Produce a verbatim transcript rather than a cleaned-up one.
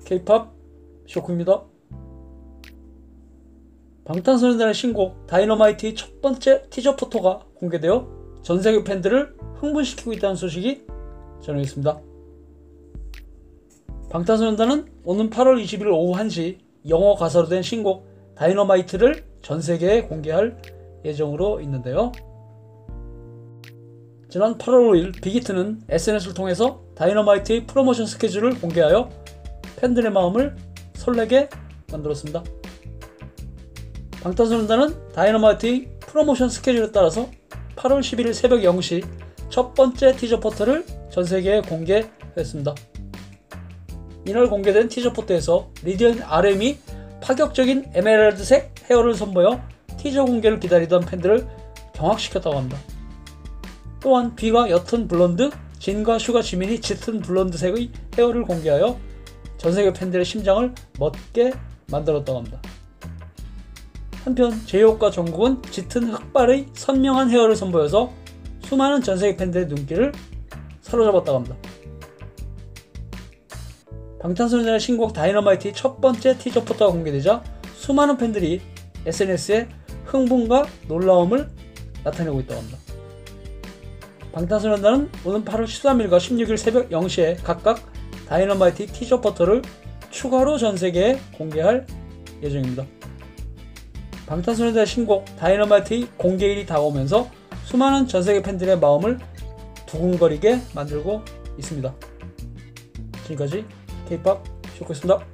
케이팝 쇼크입니다. 방탄소년단의 신곡 다이너마이트의 첫 번째 티저 포토가 공개되어 전세계 팬들을 흥분시키고 있다는 소식이 전해졌습니다. 방탄소년단은 오는 팔월 이십일 오후 한 시 영어 가사로 된 신곡 다이너마이트를 전세계에 공개할 예정으로 있는데요. 지난 팔월 오일 빅히트는 에스엔에스를 통해서 다이너마이트의 프로모션 스케줄을 공개하여 팬들의 마음을 설레게 만들었습니다. 방탄소년단은 다이너마이트의 프로모션 스케줄에 따라서 팔월 십일일 새벽 영 시 첫 번째 티저 포토를 전세계에 공개했습니다. 이날 공개된 티저 포토에서 리디언 알엠이 파격적인 에메랄드색 헤어를 선보여 티저 공개를 기다리던 팬들을 경악시켰다고 합니다. 또한 비가 옅은 블론드, 진과 슈가 지민이 짙은 블론드색의 헤어를 공개하여 전세계 팬들의 심장을 멎게 만들었다고 합니다. 한편 제이홉과 정국은 짙은 흑발의 선명한 헤어를 선보여서 수많은 전세계 팬들의 눈길을 사로잡았다고 합니다. 방탄소년단의 신곡 다이너마이트의 첫 번째 티저 포토가 공개되자 수많은 팬들이 에스엔에스에 흥분과 놀라움을 나타내고 있다고 합니다. 방탄소년단은 오는 팔월 십삼일과 십육일 새벽 영 시에 각각 다이너마이트 티저 포토를 추가로 전세계에 공개할 예정입니다. 방탄소년단의 신곡 다이너마이트의 공개일이 다가오면서 수많은 전세계 팬들의 마음을 두근거리게 만들고 있습니다. 지금까지 케이팝 쇼크였습니다.